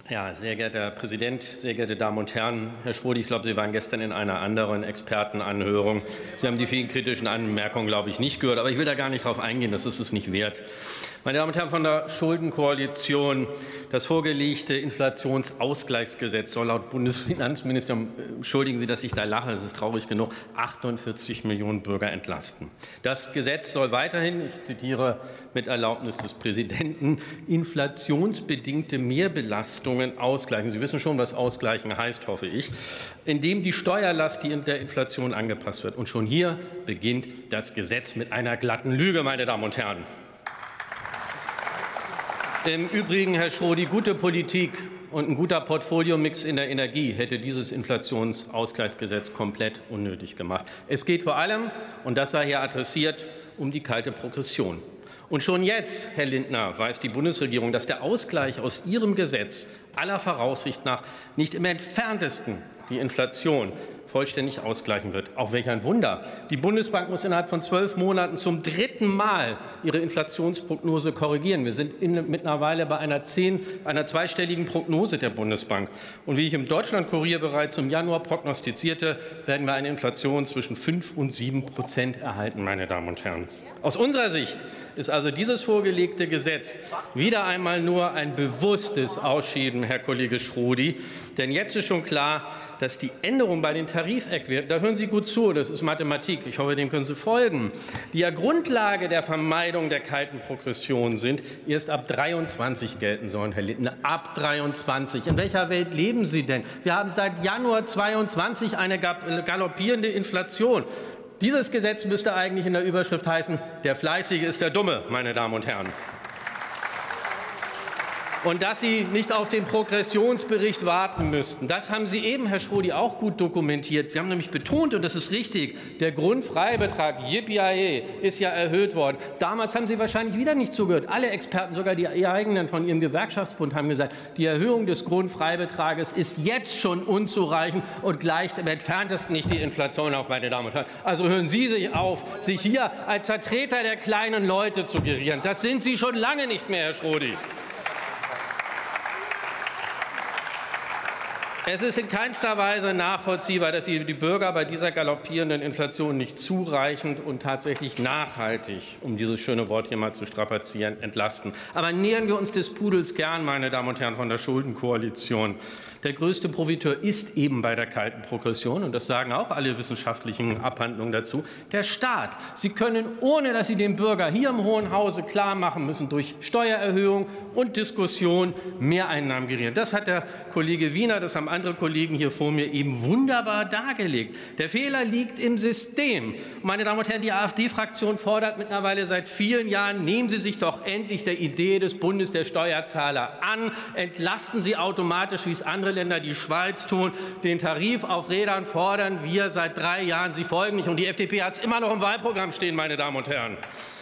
Ja, sehr geehrter Herr Präsident, sehr geehrte Damen und Herren! Herr Schröder, ich glaube, Sie waren gestern in einer anderen Expertenanhörung. Sie haben die vielen kritischen Anmerkungen, glaube ich, nicht gehört. Aber ich will da gar nicht darauf eingehen, das ist es nicht wert. Meine Damen und Herren von der Schuldenkoalition, das vorgelegte Inflationsausgleichsgesetz soll laut Bundesfinanzministerium, entschuldigen Sie, dass ich da lache, es ist traurig genug, 48 Millionen Bürger entlasten. Das Gesetz soll weiterhin, ich zitiere mit Erlaubnis des Präsidenten, inflationsbedingte Mehrbelastungen ausgleichen. Sie wissen schon, was ausgleichen heißt, hoffe ich, indem die Steuerlast der Inflation angepasst wird. Und schon hier beginnt das Gesetz mit einer glatten Lüge, meine Damen und Herren. Im Übrigen, Herr Schröder, gute Politik und ein guter Portfoliomix in der Energie hätte dieses Inflationsausgleichsgesetz komplett unnötig gemacht. Es geht vor allem, und das sei hier adressiert, um die kalte Progression. Und schon jetzt, Herr Lindner, weiß die Bundesregierung, dass der Ausgleich aus ihrem Gesetz aller Voraussicht nach nicht im Entferntesten die Inflation vollständig ausgleichen wird. Auch welch ein Wunder. Die Bundesbank muss innerhalb von 12 Monaten zum 3. Mal ihre Inflationsprognose korrigieren. Wir sind mittlerweile bei einer zweistelligen Prognose der Bundesbank. Und wie ich im Deutschlandkurier bereits im Januar prognostizierte, werden wir eine Inflation zwischen 5 und 7% erhalten, meine Damen und Herren. Aus unserer Sicht ist also dieses vorgelegte Gesetz wieder einmal nur ein bewusstes Ausschieben, Herr Kollege Schröder. Denn jetzt ist schon klar, dass die Änderung bei den Tarifeckwerten, da hören Sie gut zu, das ist Mathematik, ich hoffe, dem können Sie folgen, die ja Grundlage der Vermeidung der kalten Progression sind, erst ab 23 gelten sollen, Herr Lindner, ab 23. In welcher Welt leben Sie denn? Wir haben seit Januar 22 eine galoppierende Inflation. Dieses Gesetz müsste eigentlich in der Überschrift heißen, der Fleißige ist der Dumme, meine Damen und Herren. Und dass Sie nicht auf den Progressionsbericht warten müssten, das haben Sie eben, Herr Schröder, auch gut dokumentiert. Sie haben nämlich betont, und das ist richtig, der Grundfreibetrag, yippie, ist ja erhöht worden. Damals haben Sie wahrscheinlich wieder nicht zugehört. Alle Experten, sogar die eigenen von Ihrem Gewerkschaftsbund, haben gesagt, die Erhöhung des Grundfreibetrages ist jetzt schon unzureichend und gleicht im Entferntesten nicht die Inflation auf, meine Damen und Herren. Also hören Sie sich auf, sich hier als Vertreter der kleinen Leute zu gerieren. Das sind Sie schon lange nicht mehr, Herr Schröder. Es ist in keinster Weise nachvollziehbar, dass Sie die Bürger bei dieser galoppierenden Inflation nicht zureichend und tatsächlich nachhaltig, um dieses schöne Wort hier mal zu strapazieren, entlasten. Aber nähern wir uns des Pudels gern, meine Damen und Herren von der Schuldenkoalition. Der größte Profiteur ist eben bei der kalten Progression, und das sagen auch alle wissenschaftlichen Abhandlungen dazu, der Staat. Sie können, ohne dass Sie dem Bürger hier im Hohen Hause klar machen müssen, durch Steuererhöhung und Diskussion Mehreinnahmen generieren. Das hat der Kollege Wiener, das haben andere Kollegen hier vor mir eben wunderbar dargelegt. Der Fehler liegt im System. Meine Damen und Herren, die AfD-Fraktion fordert mittlerweile seit vielen Jahren, nehmen Sie sich doch endlich der Idee des Bundes der Steuerzahler an, entlasten Sie automatisch, wie es andere Länder, die Schweiz, tun. Den Tarif auf Rädern fordern wir seit 3 Jahren. Sie folgen nicht. Und die FDP hat es immer noch im Wahlprogramm stehen, meine Damen und Herren.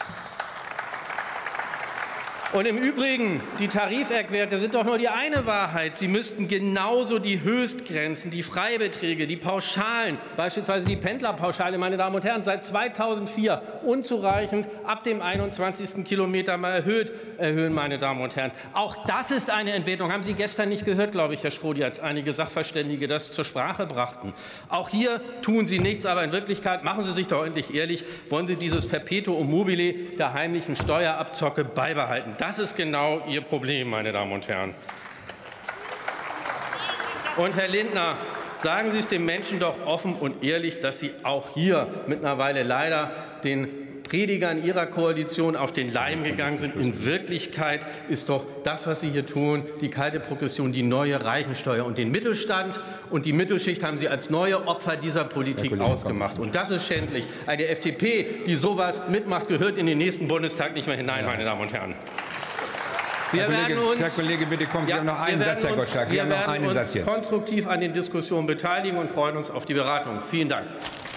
Und im Übrigen, die Tarifeckwerte sind doch nur die eine Wahrheit. Sie müssten genauso die Höchstgrenzen, die Freibeträge, die Pauschalen, beispielsweise die Pendlerpauschale, meine Damen und Herren, seit 2004 unzureichend ab dem 21. Kilometer mal erhöhen, meine Damen und Herren. Auch das ist eine Entwertung. Haben Sie gestern nicht gehört, glaube ich, Herr Schröder, als einige Sachverständige das zur Sprache brachten. Auch hier tun Sie nichts, aber in Wirklichkeit, machen Sie sich doch endlich ehrlich, wollen Sie dieses Perpetuum mobile der heimlichen Steuerabzocke beibehalten. Das ist genau Ihr Problem, meine Damen und Herren. Und Herr Lindner, sagen Sie es den Menschen doch offen und ehrlich, dass Sie auch hier mittlerweile leider den Predigern Ihrer Koalition auf den Leim gegangen sind. In Wirklichkeit ist doch das, was Sie hier tun, die kalte Progression, die neue Reichensteuer. Und den Mittelstand und die Mittelschicht haben Sie als neue Opfer dieser Politik ausgemacht. Und das ist schändlich. Eine FDP, die sowas mitmacht, gehört in den nächsten Bundestag nicht mehr hinein, meine Damen und Herren. Herr Kollege, bitte kommen Sie. Ja, haben noch einen Satz, Herr Gottschalk. Wir werden uns konstruktiv an den Diskussionen beteiligen und freuen uns auf die Beratung. Vielen Dank.